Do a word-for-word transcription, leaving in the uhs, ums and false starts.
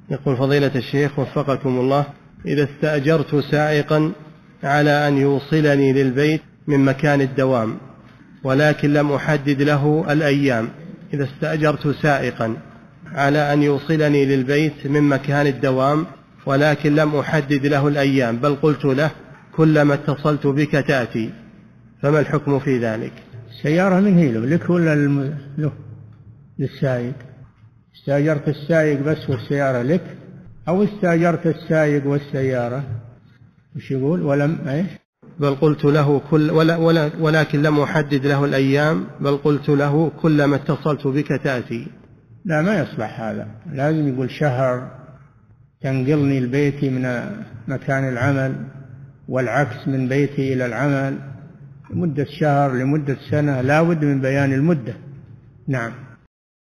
يقول فضيلة الشيخ وفقكم الله، إذا استأجرت سائقا على أن يوصلني للبيت من مكان الدوام ولكن لم أحدد له الأيام، إذا استأجرت سائقا على أن يوصلني للبيت من مكان الدوام ولكن لم أحدد له الأيام، بل قلت له كلما اتصلت بك تأتي، فما الحكم في ذلك؟ السيارة من هي له لك ولا له للسائق؟ استأجرت السائق بس والسيارة لك، أو استأجرت السائق والسيارة وش يقول ولم إيش؟ بل قلت له كل ولا ولا ولكن لم أحدد له الأيام، بل قلت له كلما اتصلت بك تأتي. لا، ما يصلح هذا، لازم يقول شهر تنقلني لبيتي من مكان العمل والعكس من بيتي إلى العمل لمدة شهر لمدة سنة، لا بد من بيان المدة. نعم.